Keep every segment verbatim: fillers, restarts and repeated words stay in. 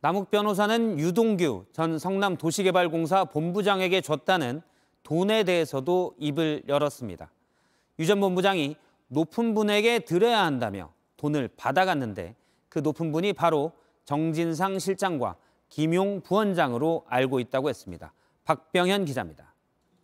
남욱 변호사는 유동규 전 성남도시개발공사 본부장에게 줬다는 돈에 대해서도 입을 열었습니다. 유 전 본부장이 높은 분에게 드려야 한다며 돈을 받아갔는데 그 높은 분이 바로 정진상 실장과 김용 부원장으로 알고 있다고 했습니다. 박병현 기자입니다.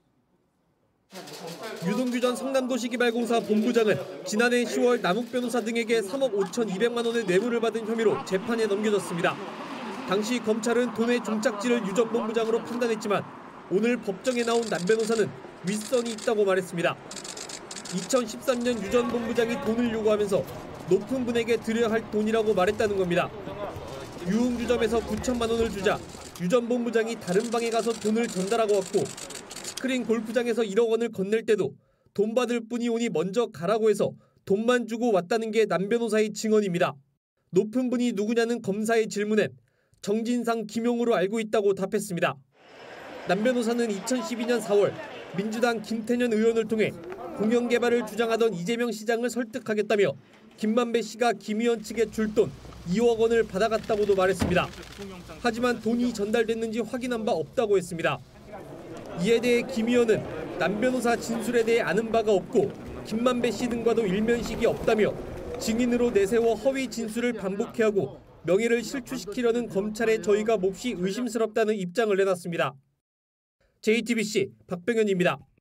유동규 전 성남도시개발공사 본부장은 지난해 시월 남욱 변호사 등에게 삼억 오천이백만 원의 뇌물을 받은 혐의로 재판에 넘겨졌습니다. 당시 검찰은 돈의 종착지를 유 전 본부장으로 판단했지만 오늘 법정에 나온 남 변호사는 윗선이 있다고 말했습니다. 이천십삼 년 유 전 본부장이 돈을 요구하면서 높은 분에게 드려야 할 돈이라고 말했다는 겁니다. 유흥주점에서 구천만 원을 주자 유 전 본부장이 다른 방에 가서 돈을 전달하고 왔고 스크린 골프장에서 일억 원을 건넬 때도 돈 받을 분이 오니 먼저 가라고 해서 돈만 주고 왔다는 게 남 변호사의 증언입니다. 높은 분이 누구냐는 검사의 질문엔 정진상, 김용으로 알고 있다고 답했습니다. 남 변호사는 이천십이 년 사월 민주당 김태년 의원을 통해 공영개발을 주장하던 이재명 시장을 설득하겠다며 김만배 씨가 김 의원 측에 줄 돈 이억 원을 받아갔다고도 말했습니다. 하지만 돈이 전달됐는지 확인한 바 없다고 했습니다. 이에 대해 김 의원은 남 변호사 진술에 대해 아는 바가 없고 김만배 씨 등과도 일면식이 없다며 증인으로 내세워 허위 진술을 반복해 하고 명예를 실추시키려는 검찰의 저희가 몹시 의심스럽다는 입장을 내놨습니다. 제이티비씨 박병현입니다.